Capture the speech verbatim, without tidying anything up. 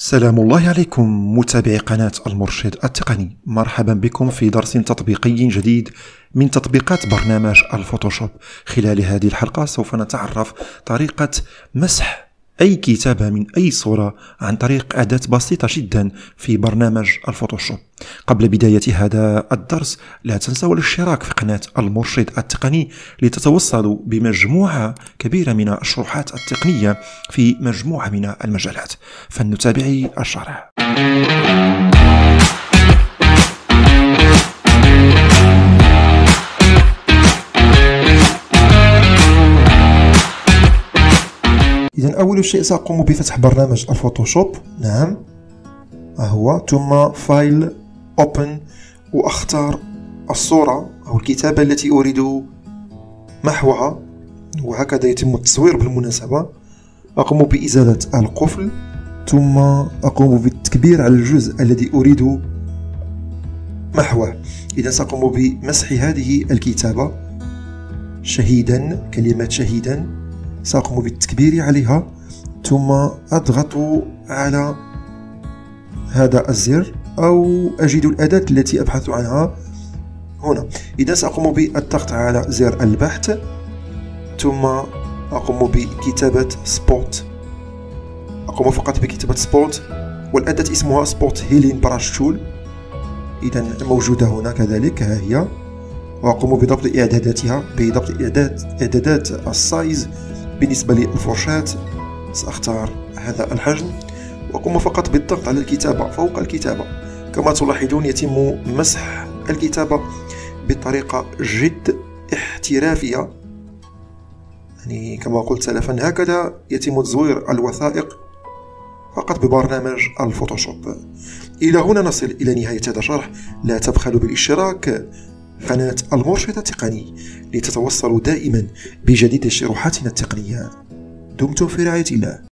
سلام الله عليكم متابعي قناة المرشد التقني، مرحبا بكم في درس تطبيقي جديد من تطبيقات برنامج الفوتوشوب. خلال هذه الحلقة سوف نتعرف طريقة مسح أي كتابة من أي صورة عن طريق أداة بسيطة جدا في برنامج الفوتوشوب. قبل بداية هذا الدرس لا تنسوا الاشتراك في قناة المرشد التقني لتتوصلوا بمجموعة كبيرة من الشروحات التقنية في مجموعة من المجالات. فلنتابع الشرح. إذن أول شيء سأقوم بفتح برنامج الفوتوشوب، نعم هو، ثم فايل اوبن، وأختار الصورة أو الكتابة التي أريد محوها، وهكذا يتم التصوير بالمناسبة. أقوم بإزالة القفل، ثم أقوم بالتكبير على الجزء الذي أريد محوه. إذن سأقوم بمسح هذه الكتابة شهيدا، كلمة شهيدا، سأقوم بالتكبير عليها، ثم أضغط على هذا الزر أو أجد الأداة التي أبحث عنها هنا. إذا سأقوم بالضغط على زر البحث، ثم أقوم بكتابة سبوت، أقوم فقط بكتابة سبوت، والأداة اسمها سبوت هيلين براش تول. إذا موجودة هنا كذلك، ها هي، وأقوم بضبط إعداداتها بضبط إعداد إعدادات السايز. بالنسبة للفرشاة سأختار هذا الحجم، وأقوم فقط بالضغط على الكتابة فوق الكتابة. كما تلاحظون يتم مسح الكتابة بطريقة جد احترافية، يعني كما قلت سلفا هكذا يتم تزوير الوثائق فقط ببرنامج الفوتوشوب. إلى هنا نصل إلى نهاية هذا الشرح. لا تبخلوا بالاشتراك قناة المرشد التقني لتتوصلوا دائما بجديد شروحاتنا التقنية. دمتم في رعاية الله.